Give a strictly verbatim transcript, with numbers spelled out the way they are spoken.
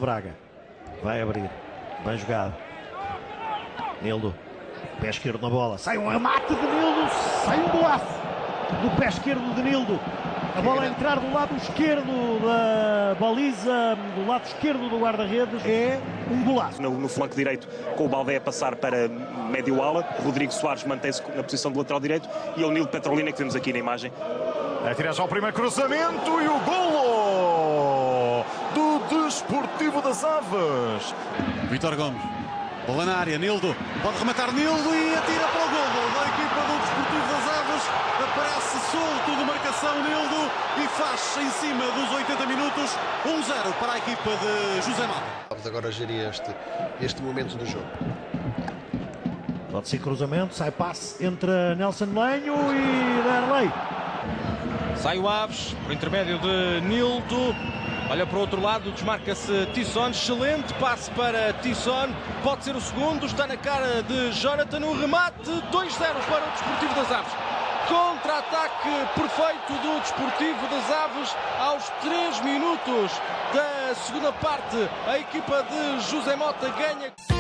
Braga. Vai abrir. Bem jogado. Nildo. Pé esquerdo na bola. Sai um remate de Nildo. Sai um golaço do pé esquerdo de Nildo. A bola a entrar do lado esquerdo da baliza, do lado esquerdo do guarda-redes. É um golaço. No, no flanco direito, com o Baldé a passar para médio ala. Rodrigo Soares mantém-se na posição de lateral direito. E é o Nildo Petrolina que vemos aqui na imagem. Atira já o primeiro cruzamento e o golo do Desportivo das Aves. Vítor Gomes, bola na área, Nildo, pode rematar Nildo e atira para o golo da equipa do Desportivo das Aves. Aparece solto de marcação Nildo e faz em cima dos oitenta minutos um zero para a equipa de José Mata. Vamos agora gerir este, este momento do jogo. Pode ser cruzamento, sai passe entre Nelson Lenho e Derlei. Sai o Aves, por intermédio de Nildo. Olha para o outro lado, desmarca-se Tisson. Excelente passe para Tisson. Pode ser o segundo, está na cara de Jonathan. O remate, dois zero para o Desportivo das Aves. Contra-ataque perfeito do Desportivo das Aves aos três minutos da segunda parte. A equipa de José Mota ganha.